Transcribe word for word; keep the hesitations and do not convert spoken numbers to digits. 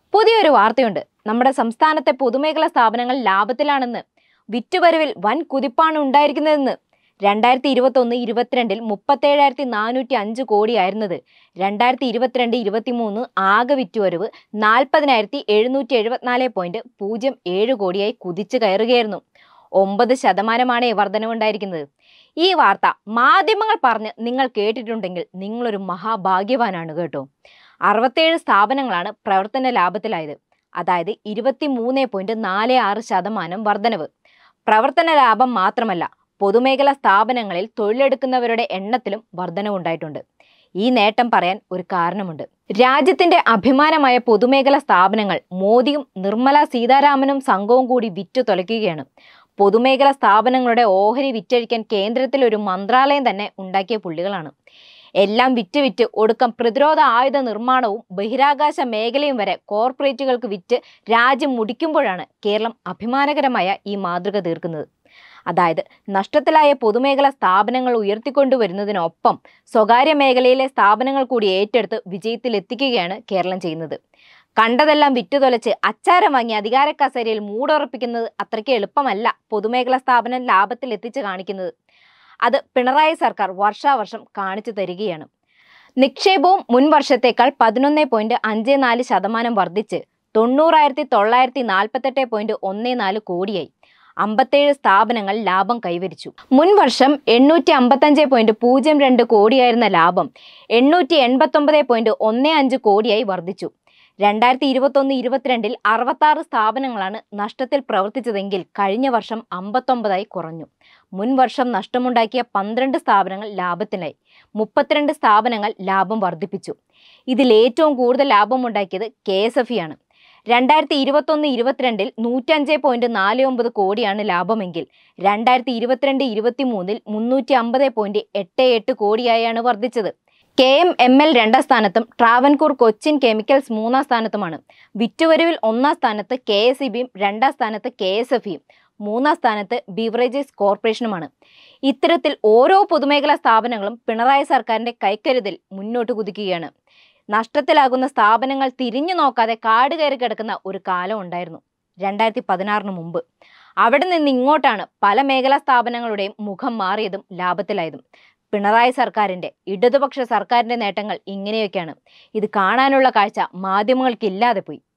പുതിയൊരു വാർത്തയുണ്ട്. നമ്മുടെ സംസ്ഥാനത്തെ പൊതുമേഖലാ സ്ഥാപനങ്ങൾ ലാഭത്തിലാണെന്ന്. വിറ്റുവരവിൽ വൻ കുതിപ്പാണ് ഉണ്ടായിരിക്കുന്നതെന്ന്. രണ്ടായിരത്തി ഇരുപത്തി ഒന്ന് ഇരുപത്തിരണ്ടിൽ മുപ്പത്തേഴായിരത്തി നാനൂറ്റി അഞ്ച് കോടിയായിരുന്നത് രണ്ടായിരത്തി ഇരുപത്തിരണ്ട് ഇരുപത്തി മൂന്ന് ആകെ വിറ്റുവരവ് നാൽപ്പതിനായിരത്തി എഴുന്നൂറ്റി എഴുപത്തിനാല് പോയിന്റ് പൂജ്യം ഏഴ് കോടിയായി കുതിച്ചു കയറുകയായിരുന്നു. ഒമ്പത് ശതമാനമാണ് വർധനവുണ്ടായിരിക്കുന്നത്. ഈ വാർത്ത മാധ്യമങ്ങൾ പറഞ്ഞ് നിങ്ങൾ കേട്ടിട്ടുണ്ടെങ്കിൽ നിങ്ങളൊരു മഹാഭാഗ്യവാനാണ് കേട്ടോ. അറുപത്തേഴ് സ്ഥാപനങ്ങളാണ് പ്രവർത്തന ലാഭത്തിലായത്. അതായത് ഇരുപത്തി മൂന്ന് പോയിന്റ് നാല് ആറ് ശതമാനം വർധനവ്. പ്രവർത്തന ലാഭം മാത്രമല്ല, പൊതുമേഖലാ സ്ഥാപനങ്ങളിൽ തൊഴിലെടുക്കുന്നവരുടെ എണ്ണത്തിലും വർധനവുണ്ടായിട്ടുണ്ട്. ഈ നേട്ടം പറയാൻ ഒരു കാരണമുണ്ട്. രാജ്യത്തിന്റെ അഭിമാനമായ പൊതുമേഖലാ സ്ഥാപനങ്ങൾ മോദിയും നിർമ്മല സീതാരാമനും സംഘവും കൂടി വിറ്റു തുലയ്ക്കുകയാണ്. പൊതുമേഖലാ സ്ഥാപനങ്ങളുടെ ഓഹരി വിറ്റഴിക്കാൻ കേന്ദ്രത്തിൽ ഒരു മന്ത്രാലയം തന്നെ ഉണ്ടാക്കിയ പുള്ളികളാണ്. എല്ലാം വിറ്റ് വിറ്റ് ഒടുക്കം പ്രതിരോധ ആയുധ നിർമ്മാണവും ബഹിരാകാശ മേഖലയും വരെ കോർപ്പറേറ്റുകൾക്ക് വിറ്റ് രാജ്യം മുടിക്കുമ്പോഴാണ് കേരളം അഭിമാനകരമായ ഈ മാതൃക തീർക്കുന്നത്. അതായത് നഷ്ടത്തിലായ പൊതുമേഖലാ സ്ഥാപനങ്ങൾ ഉയർത്തിക്കൊണ്ടുവരുന്നതിനൊപ്പം സ്വകാര്യ മേഖലയിലെ സ്ഥാപനങ്ങൾ കൂടി ഏറ്റെടുത്ത് വിജയത്തിലെത്തിക്കുകയാണ് കേരളം ചെയ്യുന്നത്. കണ്ടതെല്ലാം വിറ്റുതൊലച്ച് അച്ചാരം വാങ്ങി അധികാര കസേരയിൽ മൂടുറപ്പിക്കുന്നത് അത്രയ്ക്ക് എളുപ്പമല്ല പൊതുമേഖലാ സ്ഥാപനം ലാഭത്തിൽ എത്തിച്ച് കാണിക്കുന്നത്. അത് പിണറായി സർക്കാർ വർഷാവർഷം കാണിച്ചു തരികയാണ്. നിക്ഷേപവും മുൻ വർഷത്തേക്കാൾ പതിനൊന്ന് പോയിന്റ് അഞ്ച് നാല് ശതമാനം വർദ്ധിച്ച് തൊണ്ണൂറായിരത്തി തൊള്ളായിരത്തി നാൽപ്പത്തെട്ട് പോയിന്റ് ഒന്ന് നാല് കോടിയായി. അമ്പത്തേഴ് സ്ഥാപനങ്ങൾ ലാഭം കൈവരിച്ചു. മുൻ വർഷം എണ്ണൂറ്റി അമ്പത്തഞ്ച് പോയിന്റ് പൂജ്യം രണ്ട് കോടിയായിരുന്ന ലാഭം എണ്ണൂറ്റി എൺപത്തി ഒമ്പത് പോയിന്റ് ഒന്ന് അഞ്ച് കോടിയായി വർദ്ധിച്ചു. രണ്ടായിരത്തി ഇരുപത്തി ഒന്ന് ഇരുപത്തിരണ്ടിൽ അറുപത്തി ആറ് സ്ഥാപനങ്ങളാണ് നഷ്ടത്തിൽ പ്രവർത്തിച്ചതെങ്കിൽ കഴിഞ്ഞ വർഷം അമ്പത്തൊമ്പതായി കുറഞ്ഞു. മുൻ വർഷം നഷ്ടമുണ്ടാക്കിയ പന്ത്രണ്ട് സ്ഥാപനങ്ങൾ ലാഭത്തിലായി. മുപ്പത്തിരണ്ട് സ്ഥാപനങ്ങൾ ലാഭം വർദ്ധിപ്പിച്ചു. ഇതിൽ ഏറ്റവും കൂടുതൽ ലാഭമുണ്ടാക്കിയത് കെ എസ് എഫ് ഇ ആണ്. രണ്ടായിരത്തി ഇരുപത്തി ഒന്ന് ഇരുപത്തിരണ്ടിൽ നൂറ്റഞ്ച് പോയിന്റ് നാല് ഒമ്പത് കോടിയാണ് ലാഭമെങ്കിൽ രണ്ടായിരത്തി ഇരുപത്തിരണ്ട് ഇരുപത്തി മൂന്നിൽ മുന്നൂറ്റി അമ്പത് പോയിന്റ് എട്ട് എട്ട് കോടിയായാണ് വർദ്ധിച്ചത്. കെ എം എം എൽ രണ്ടാം സ്ഥാനത്തും ട്രാവൻകൂർ കൊച്ചിൻ കെമിക്കൽസ് മൂന്നാം സ്ഥാനത്തുമാണ്. വിറ്റുവരവിൽ ഒന്നാം സ്ഥാനത്ത് കെ എസ് ഇ ബിയും രണ്ടാം സ്ഥാനത്ത് കെ എസ് എഫ് ഇയും മൂന്നാം സ്ഥാനത്ത് ബീവറേജസ് കോർപ്പറേഷനുമാണ്. ഇത്തരത്തിൽ ഓരോ പൊതുമേഖലാ സ്ഥാപനങ്ങളും പിണറായി സർക്കാരിന്റെ കൈക്കരുതിൽ മുന്നോട്ട് കുതിക്കുകയാണ്. നഷ്ടത്തിലാകുന്ന സ്ഥാപനങ്ങൾ തിരിഞ്ഞു നോക്കാതെ കാട് കയറി കിടക്കുന്ന ഒരു കാലം ഉണ്ടായിരുന്നു രണ്ടായിരത്തി പതിനാറിന് മുമ്പ്. അവിടെ നിന്ന് ഇങ്ങോട്ടാണ് പല മേഖലാ സ്ഥാപനങ്ങളുടെയും മുഖം മാറിയതും ലാഭത്തിലായതും. പിണറായി സർക്കാരിന്റെ ഇടതുപക്ഷ സർക്കാരിന്റെ നേട്ടങ്ങൾ ഇങ്ങനെയൊക്കെയാണ്. ഇത് കാണാനുള്ള കാഴ്ച മാധ്യമങ്ങൾക്കില്ലാതെ പോയി.